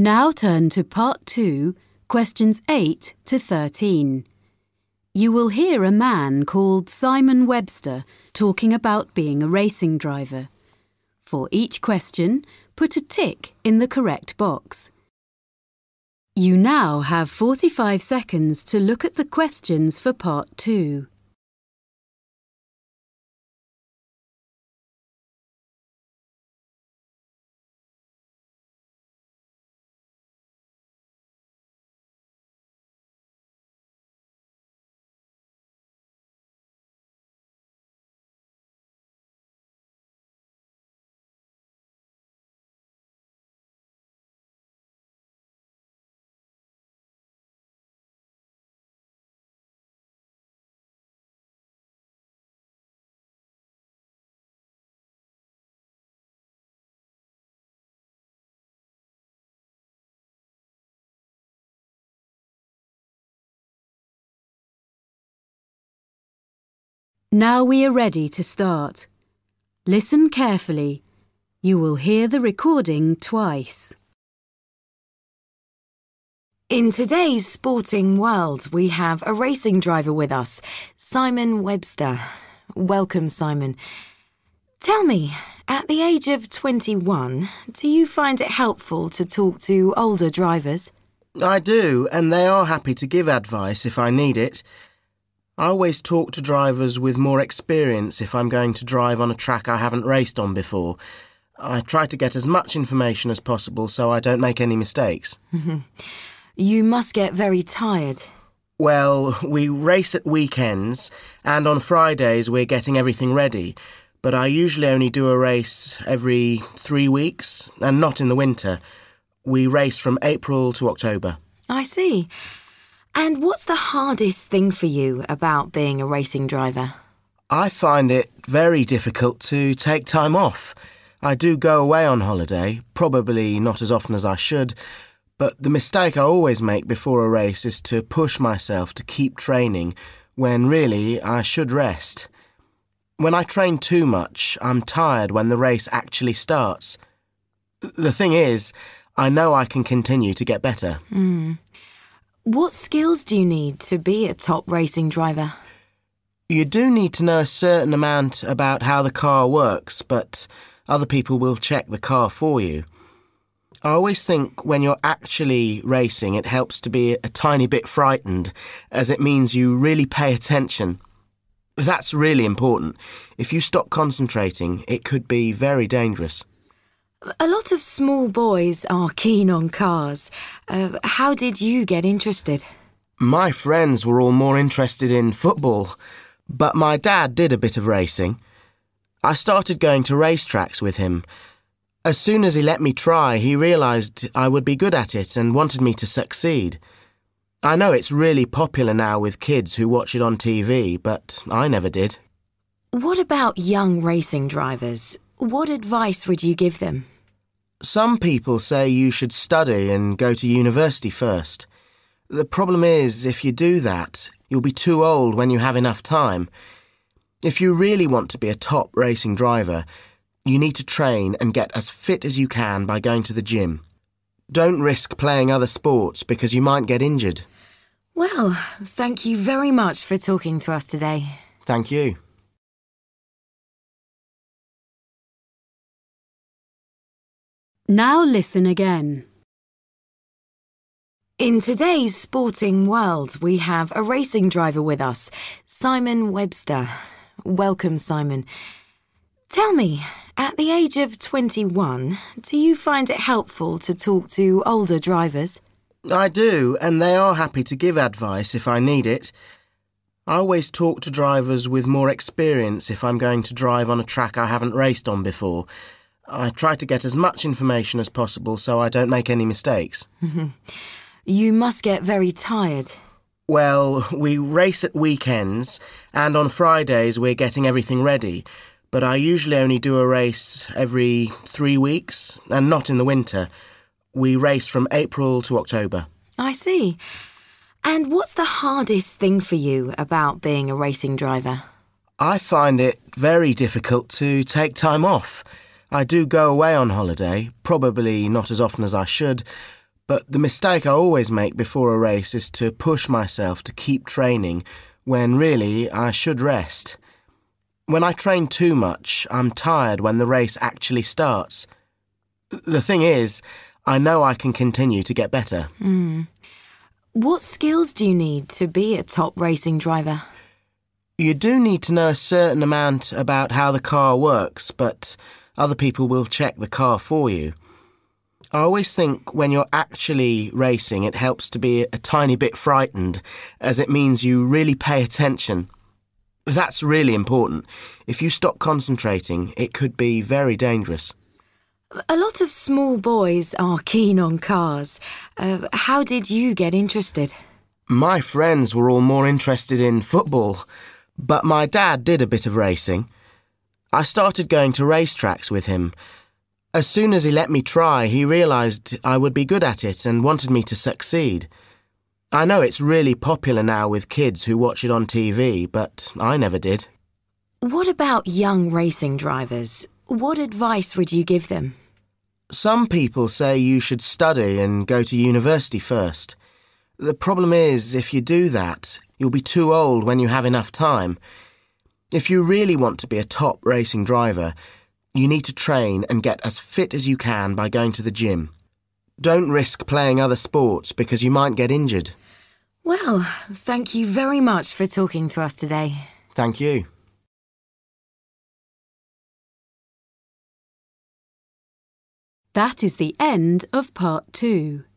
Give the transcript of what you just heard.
Now turn to Part 2, questions 8 to 13. You will hear a man called Simon Webster talking about being a racing driver. For each question, put a tick in the correct box. You now have 45 seconds to look at the questions for Part 2. Now we are ready to start. Listen carefully. You will hear the recording twice. In today's sporting world, we have a racing driver with us, Simon Webster. Welcome, Simon. Tell me, at the age of 21, do you find it helpful to talk to older drivers? I do, and they are happy to give advice if I need it. I always talk to drivers with more experience if I'm going to drive on a track I haven't raced on before. I try to get as much information as possible so I don't make any mistakes. You must get very tired. Well, we race at weekends, and on Fridays we're getting everything ready, but I usually only do a race every 3 weeks, and not in the winter. We race from April to October. I see. And what's the hardest thing for you about being a racing driver? I find it very difficult to take time off. I do go away on holiday, probably not as often as I should, but the mistake I always make before a race is to push myself to keep training when really I should rest. When I train too much, I'm tired when the race actually starts. The thing is, I know I can continue to get better. What skills do you need to be a top racing driver? You do need to know a certain amount about how the car works, but other people will check the car for you. I always think when you're actually racing, it helps to be a tiny bit frightened, as it means you really pay attention. That's really important. If you stop concentrating, it could be very dangerous. A lot of small boys are keen on cars. How did you get interested? My friends were all more interested in football, but my dad did a bit of racing. I started going to racetracks with him. As soon as he let me try, he realised I would be good at it and wanted me to succeed. I know it's really popular now with kids who watch it on TV, but I never did. What about young racing drivers? What advice would you give them? Some people say you should study and go to university first. The problem is, if you do that, you'll be too old when you have enough time. If you really want to be a top racing driver, you need to train and get as fit as you can by going to the gym. Don't risk playing other sports because you might get injured. Well, thank you very much for talking to us today. Thank you. Now listen again. In today's sporting world, we have a racing driver with us, Simon Webster. Welcome, Simon. Tell me, at the age of 21, do you find it helpful to talk to older drivers? I do, and they are happy to give advice if I need it. I always talk to drivers with more experience if I'm going to drive on a track I haven't raced on before. I try to get as much information as possible so I don't make any mistakes. You must get very tired. Well, we race at weekends, and on Fridays we're getting everything ready, but I usually only do a race every 3 weeks, and not in the winter. We race from April to October. I see. And what's the hardest thing for you about being a racing driver? I find it very difficult to take time off. I do go away on holiday, probably not as often as I should, But the mistake I always make before a race is to push myself to keep training when really I should rest. When I train too much, I'm tired when the race actually starts. The thing is, I know I can continue to get better. What skills do you need to be a top racing driver? You do need to know a certain amount about how the car works, but other people will check the car for you. I always think when you're actually racing, it helps to be a tiny bit frightened, as it means you really pay attention. That's really important. If you stop concentrating, it could be very dangerous. A lot of small boys are keen on cars. How did you get interested? My friends were all more interested in football, but my dad did a bit of racing. I started going to racetracks with him. As soon as he let me try, he realised I would be good at it and wanted me to succeed. I know it's really popular now with kids who watch it on TV, but I never did. What about young racing drivers? What advice would you give them? Some people say you should study and go to university first. The problem is, if you do that, you'll be too old when you have enough time. If you really want to be a top racing driver, you need to train and get as fit as you can by going to the gym. Don't risk playing other sports because you might get injured. Well, thank you very much for talking to us today. Thank you. That is the end of part 2.